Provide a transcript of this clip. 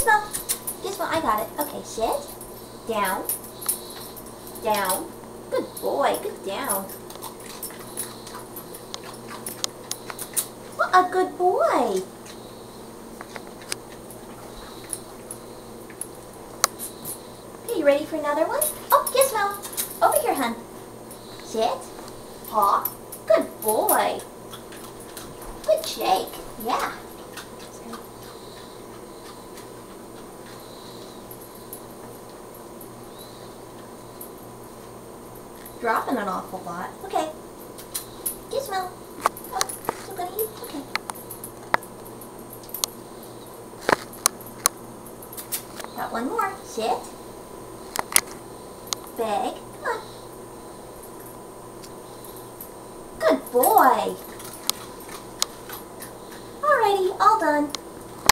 Gizmo. Gizmo, I got it. Okay, sit. Down. Down. Good boy. Good down. What a good boy. Okay, you ready for another one? Oh, Gizmo. Over here, hun. Sit. Paw. Good boy. Good shake. Yeah. Dropping an awful lot. Okay. Gizmo. Oh, still gonna eat? Okay. Got one more. Sit. Beg. Come on. Good boy. Alrighty, all done.